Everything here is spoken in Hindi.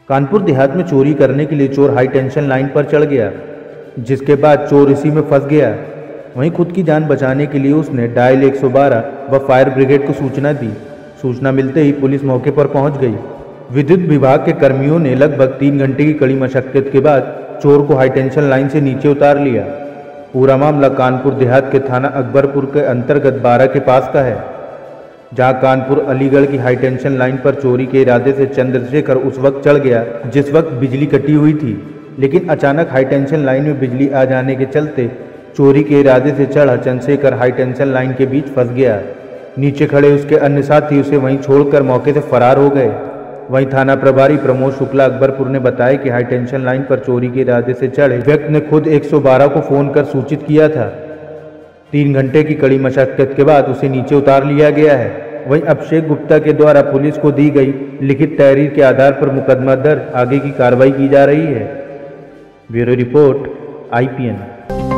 कानपुर देहात में चोरी करने के लिए चोर हाई टेंशन लाइन पर चढ़ गया, जिसके बाद चोर इसी में फंस गया। वहीं खुद की जान बचाने के लिए उसने डायल 112 व फायर ब्रिगेड को सूचना दी। सूचना मिलते ही पुलिस मौके पर पहुंच गई। विद्युत विभाग के कर्मियों ने लगभग 3 घंटे की कड़ी मशक्कत के बाद चोर को हाई टेंशन लाइन से नीचे उतार लिया। पूरा मामला कानपुर देहात के थाना अकबरपुर के अंतर्गत 12 के पास का है, जहां कानपुर अलीगढ़ की हाई टेंशन लाइन पर चोरी के इरादे से चंद्रशेखर उस वक्त चढ़ गया जिस वक्त बिजली कटी हुई थी, लेकिन अचानक हाई टेंशन लाइन में बिजली आ जाने के चलते चोरी के इरादे से चढ़ा चंद्रशेखर हाई टेंशन लाइन के बीच फंस गया। नीचे खड़े उसके अन्य साथी उसे वहीं छोड़कर मौके से फरार हो गए। वहीं थाना प्रभारी प्रमोद शुक्ला अकबरपुर ने बताया कि हाई टेंशन लाइन पर चोरी के इरादे से चढ़े व्यक्ति ने खुद 112 को फोन कर सूचित किया था। 3 घंटे की कड़ी मशक्कत के बाद उसे नीचे उतार लिया गया है। वहीं अभिषेक गुप्ता के द्वारा पुलिस को दी गई लिखित तहरीर के आधार पर मुकदमा दर्ज आगे की कार्रवाई की जा रही है। Bureau report IPN।